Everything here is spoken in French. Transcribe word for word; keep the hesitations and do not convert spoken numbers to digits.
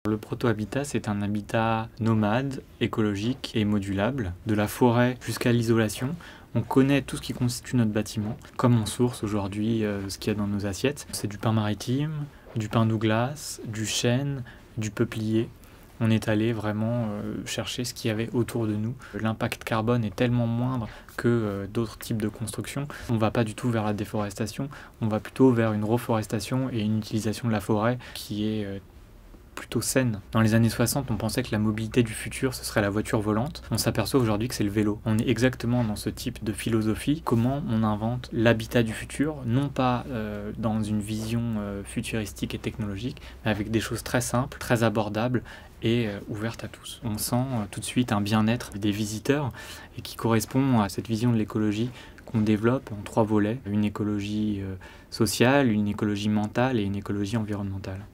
Le proto-habitat, c'est un habitat nomade, écologique et modulable, de la forêt jusqu'à l'isolation. On connaît tout ce qui constitue notre bâtiment, comme on source aujourd'hui euh, ce qu'il y a dans nos assiettes. C'est du pin maritime, du pin Douglas, du chêne, du peuplier. On est allé vraiment euh, chercher ce qu'il y avait autour de nous. L'impact carbone est tellement moindre que euh, d'autres types de constructions. On ne va pas du tout vers la déforestation, on va plutôt vers une reforestation et une utilisation de la forêt qui est euh, plutôt saine. Dans les années soixante, on pensait que la mobilité du futur, ce serait la voiture volante. On s'aperçoit aujourd'hui que c'est le vélo. On est exactement dans ce type de philosophie. Comment on invente l'habitat du futur, non pas euh, dans une vision euh, futuristique et technologique, mais avec des choses très simples, très abordables et euh, ouvertes à tous. On sent euh, tout de suite un bien-être des visiteurs et qui correspond à cette vision de l'écologie qu'on développe en trois volets. Une écologie euh, sociale, une écologie mentale et une écologie environnementale.